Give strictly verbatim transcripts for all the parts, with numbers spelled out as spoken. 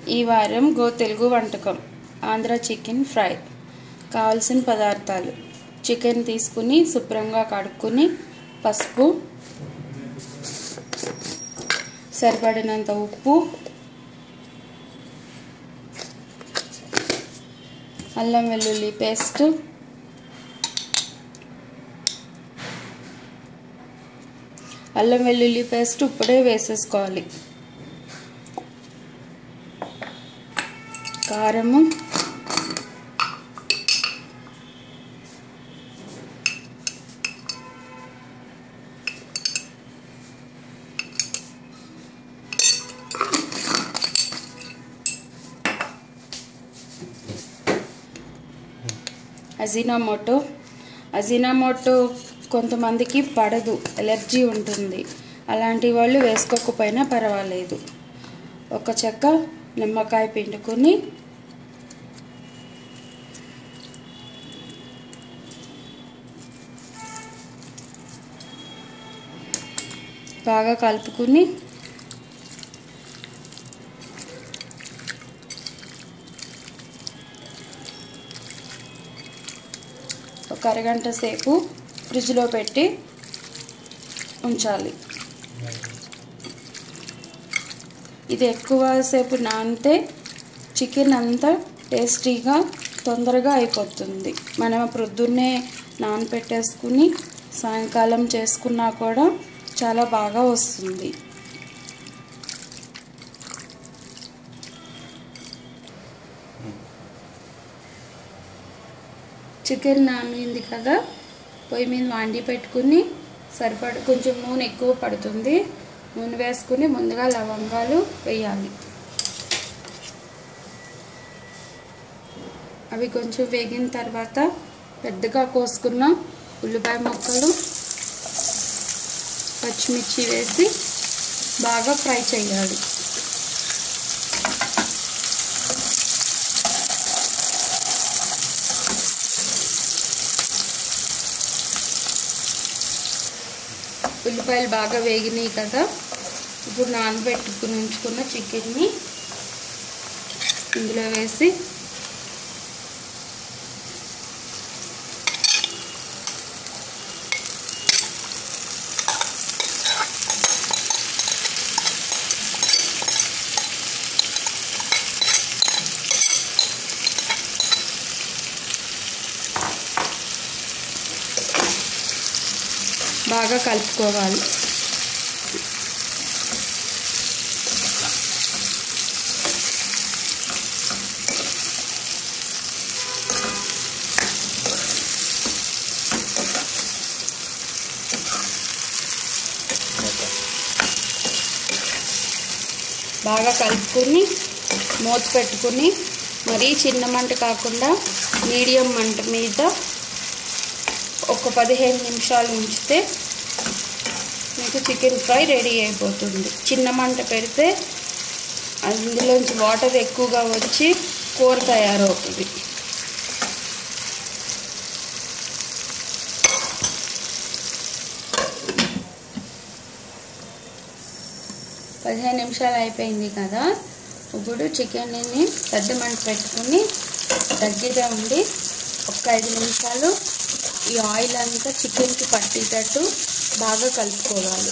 ఈ వారం గో తెలుగు వంటకం ఆంధ్ర చికెన్ ఫ్రై. కావాల్సిన పదార్థాలు: చికెన్ తీసుకుని శుభ్రంగా కడుక్కుని, పసుపు, సరిపడినంత ఉప్పు, అల్లం వెల్లుల్లి పేస్ట్, అల్లం వెల్లుల్లి పేస్ట్ ఇప్పుడే వేసేసుకోవాలి. కారము, అజినామోటో. అజినామోటో కొంతమందికి పడదు, ఎలర్జీ ఉంటుంది. అలాంటి వాళ్ళు వేసుకోకపోయినా పర్వాలేదు. ఒక చెక్క నిమ్మకాయ పిండుకొని బాగా కలుపుకుని ఒక అరగంట సేపు ఫ్రిడ్జ్లో పెట్టి ఉంచాలి. ఇది ఎక్కువ సేపు నానితే చికెన్ అంతా టేస్టీగా తొందరగా అయిపోతుంది. మనం ప్రొద్దున్నే నానబెట్టేసుకుని సాయంకాలం చేసుకున్నా కూడా చాలా బాగా వస్తుంది. చికెన్ నానింది కదా, పొయ్యి మీద వండి పెట్టుకుని సరిపడ కొంచెం నూనె ఎక్కువ పడుతుంది. నూనె వేసుకుని ముందుగా లవంగాలు వేయాలి. అవి కొంచెం వేగిన తర్వాత పెద్దగా కోసుకున్న ఉల్లిపాయ ముక్కలు, పచ్చిమిర్చి వేసి బాగా ఫ్రై చేయాలి. ఉల్లిపాయలు బాగా వేగినాయి కదా, ఇప్పుడు నానబెట్టుకుని ఉంచుకున్న చికెన్ని ఇందులో వేసి బాగా కలుపుకోవాలి. బాగా కలుపుకొని మూత పెట్టుకుని, మరీ చిన్న మంట కాకుండా మీడియం మంట మీద ఒక పదిహేను నిమిషాలు ఉంచితే మీకు చికెన్ ఫ్రై రెడీ అయిపోతుంది. చిన్న మంట పెడితే అందులోంచి వాటర్ ఎక్కువగా వచ్చి కూర తయారవుతుంది. పదిహేను నిమిషాలు అయిపోయింది కదా, ఇప్పుడు చికెన్ని పెద్ద మంట పెట్టుకుని దగ్గరగా ఉండి ఒక ఐదు నిమిషాలు ఈ ఆయిల్ అంతా చికెన్కి పట్టేటట్టు బాగా కలుపుకోవాలి.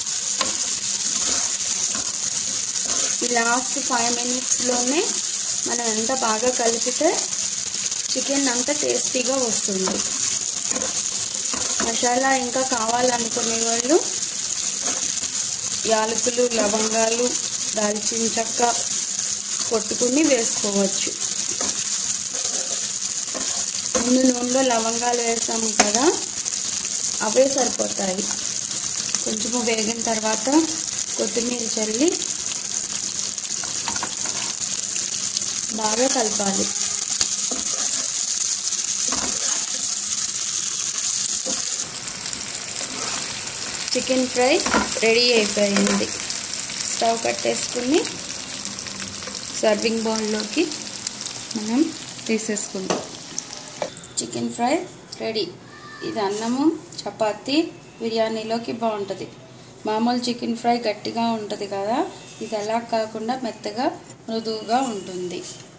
ఈ లాస్ట్ ఫైవ్ మినిట్స్లోనే మనం ఎంత బాగా కలిపితే చికెన్ అంతా టేస్టీగా వస్తుంది. మసాలా ఇంకా కావాలనుకునే వాళ్ళు యాలకులు, లవంగాలు, దాల్చిన చెక్క కొట్టుకుని వేసుకోవచ్చు. ముందు నూనెలో లవంగాలు వేసాము కదా, అవే సరిపోతాయి. కొంచెము వేగిన తర్వాత కొత్తిమీర చల్లి బాగా కలపాలి. చికెన్ ఫ్రై రెడీ అయిపోయింది. స్టవ్ కట్టేసుకుని సర్వింగ్ బౌల్లోకి మనం తీసేసుకుందాం. Chicken fry ready. ఇది అన్నము, చపాతీ, బిర్యానీలోకి బాగుంటుంది. మామూలు చికెన్ ఫ్రై గట్టిగా ఉంటుంది కదా, ఇది అలా కాకుండా మెత్తగా మృదువుగా ఉంటుంది.